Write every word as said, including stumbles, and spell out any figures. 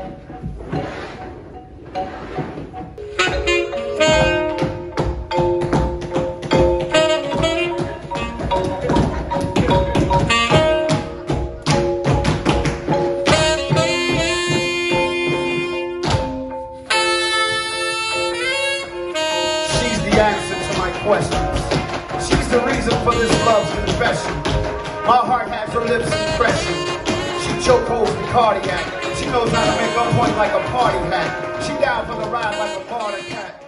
Questions. She's the reason for this love's confession. My heart has her lips impression. She chokeholds the cardiac. She knows how to make her point like a party hat. She down for the ride like a barter cat.